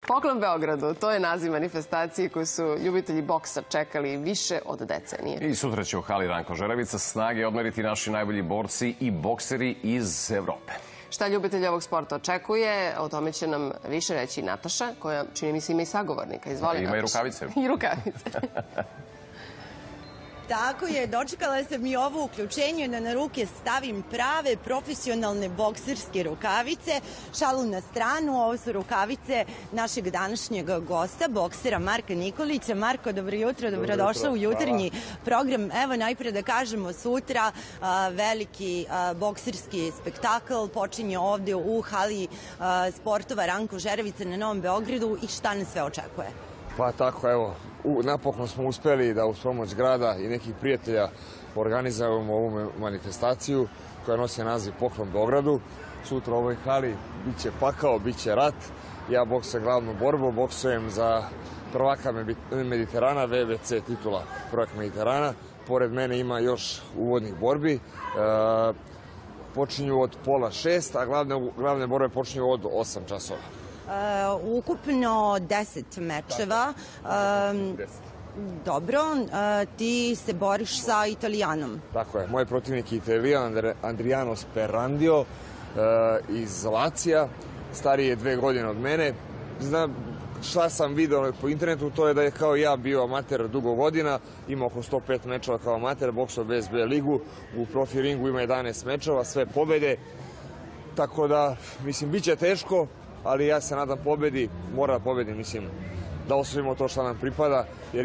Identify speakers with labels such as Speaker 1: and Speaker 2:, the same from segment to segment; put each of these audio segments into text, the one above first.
Speaker 1: Poklon Beogradu, to je naziv manifestacije koju su ljubitelji boksa čekali više od decenije.
Speaker 2: I sutra će u hali Ranko Žeravica snage odmeriti naši najbolji borci i bokseri iz Evrope.
Speaker 1: Šta ljubitelji ovog sporta očekuje, o tome će nam više reći Nataša, koja čini mi se ima i sagovornika. Izvoli,
Speaker 2: Ima i
Speaker 1: Nataša.
Speaker 2: rukavice.
Speaker 1: I rukavice.
Speaker 3: Tako je, dočekala sam i ovo uključenje da na ruke stavim prave profesionalne bokserske rukavice. Šalu na stranu, ovo su rukavice našeg današnjeg gosta, boksera Marka Nikolića. Marko, dobro jutro, dobrodošao u jutarnji program. Evo najpre da kažemo, sutra veliki bokserski spektakl počinje ovde u hali sportova Ranko Žeravica na Novom Beogradu i šta nas sve očekuje?
Speaker 4: Pa tako, evo, napokon smo uspeli da uz pomoć grada i nekih prijatelja organizujemo ovu manifestaciju koja nosi naziv Poklon Beogradu. Sutra u ovoj hali biće pakao, biće rat. Ja boksujem glavnu borbu, boksujem za prvaka Mediterana, VBC titula prvak Mediterana. Pored mene ima još uvodnih borbi. Počinju od 5:30, a glavne borbe počinju od 8 časova.
Speaker 3: Ukupno 10 mečeva. Dobro, ti se boriš sa Italijanom.
Speaker 4: Tako je, moj protivnik je Italijan Adriano Sperrandio iz Lacija. Stariji je 2 godine od mene. Znam šta sam video po internetu, to je da je kao ja bio amater dugo godina, ima oko 105 mečeva kao amater, boksao BSB ligu, u profi ringu ima 11 mečeva, sve pobede. Tako da, mislim, bit će teško, ali ja se nadam pobedi, mora da pobedi, mislim, da osvojimo to što nam pripada, jer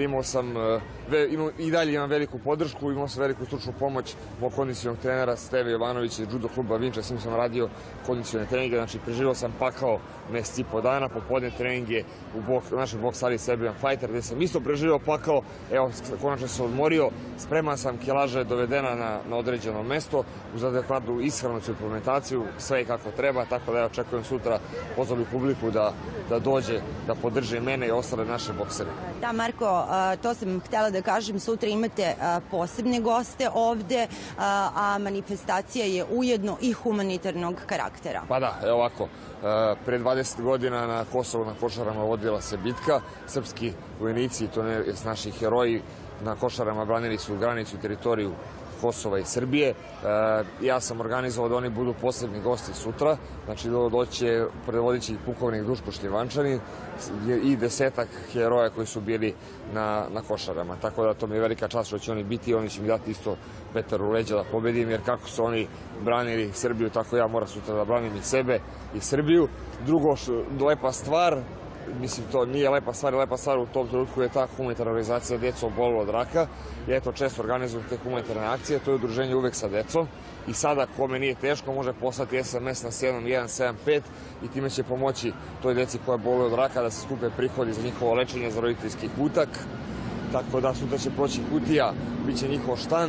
Speaker 4: i dalje imam veliku podršku, imao sam veliku stručnu pomoć mog kondicionog trenera Steve Jovanovića iz judo kluba Vinča, s njim sam radio kondicione treninge, znači preživao sam pakao mesec i po dana, popodne treninge u našoj boks sali Serbian Fighter, gde sam isto preživao pakao, evo, konačno sam odmorio, spreman sam, kilaža je dovedena na određeno mesto, uz adekvatnu ishranu i suplementaciju, sve i kako treba, tako da ja očekujem sutra, pozvali publiku da dođe, da podrže mene i ostale naše boksere.
Speaker 3: Da, Marko, to sam htjela da kažem, sutra imate posebne goste ovde, a manifestacija je ujedno i humanitarnog karaktera.
Speaker 4: Pa da, evo ovako, pre 20 godina na Kosovu na Košarama vodila se bitka, srpski vojnici, to je naši heroji, na Košarama branili su granicu i teritoriju Kosova i Srbije. Ja sam organizovao da oni budu posebni gosti sutra, znači doće predvodići pukovnik Duško Šljivančanin i 10-ak heroja koji su bili na Košarama. Tako da to mi je velika čast što će oni biti i oni će mi dati isto vetar u leđa da pobedim, jer kako su oni branili Srbiju, tako ja moram sutra da branim i sebe i Srbiju. Drugo, lepa stvar, mislim, to nije lepa stvar u tom trenutku je ta humanitarna organizacija Deca obolela od raka. Ja to često organizujem te humanitarne akcije, to je udruženje Uvek sa decom. I sada, kome nije teško, može poslati SMS na 7175 i time će pomoći toj deci koja boluje od raka da se skupe prihodi za njihovo lečenje, za roditeljski kutak. Tako da sutra će proći kutija, bit će njihov štand.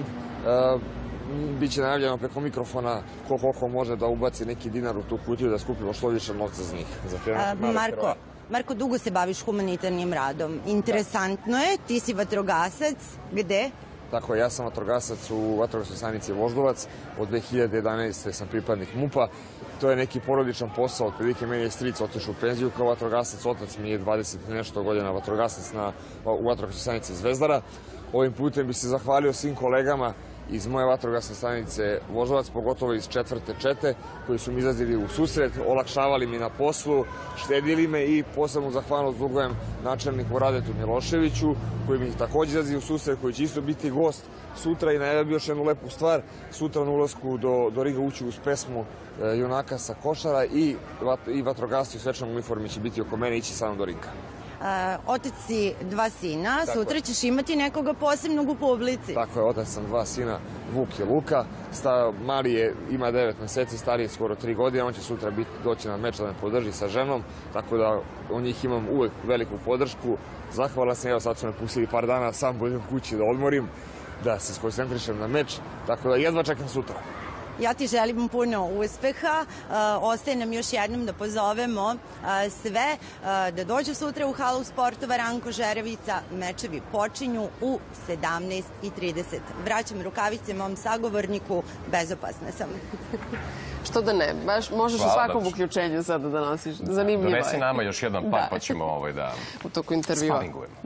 Speaker 4: Biće najavljeno preko mikrofona koliko može da ubaci neki dinar u tu kutiju da skupimo što više novca za njih.
Speaker 3: Marko, dugo se baviš humanitarnim radom. Interesantno je, ti si vatrogasac. Gde?
Speaker 4: Tako je, ja sam vatrogasac u vatrogasnoj stanici Voždovac. Od 2011. sam pripadnik MUP-a. To je neki porodičan posao. Otprilike meni je stric otišao u penziju kao vatrogasac. Otac mi je 20 nešto godina vatrogasac u vatrogasnoj stanici Zvezdara. Ovim putem bih se zahvalio svim kolegama iz moje vatrogasne stanice Voždovac, pogotovo iz 4. čete, koji su mi izlazili u susret, olakšavali mi na poslu, štedili me i posebnu zahvalnost dugujem načelniku Radetu Miloševiću, koji mi takođe izlazi u susret, koji će isto biti gost sutra i najavio još jednu lepu stvar. Sutra na ulasku do ringa ući uz pesmu junaka sa Košara i vatrogasci u svečanom uniformi će biti oko mene ići sa mnom do ringa.
Speaker 3: Otac si 2 sina, sutra ćeš imati nekoga posebnog u publici.
Speaker 4: Tako je, otac sam 2 sina, Vuk i Luka. Mali ima 9 meseci, stariji je skoro 3 godine, on će sutra doći na meč da me podrži sa ženom, tako da od njih imam uvek veliku podršku. Zahvalan sam, evo sad su me pustili par dana, sam budem kući da odmorim, da se skoncentrišem na meč, tako da jedva čekam sutra.
Speaker 3: Ja ti želim puno uspeha. Ostaje nam još jednom da pozovemo sve da dođu sutra u halu sportova Ranko Žerevica. Mečevi počinju u 17:30. Vraćam rukavice mom sagovorniku, bezopasna sam.
Speaker 1: Što da ne, baš možeš u svakom uključenju sada da nosiš. Zanimljivo je.
Speaker 2: Donesi nama još jedan par pa ćemo da
Speaker 1: u toku intervjua
Speaker 2: spaningujemo.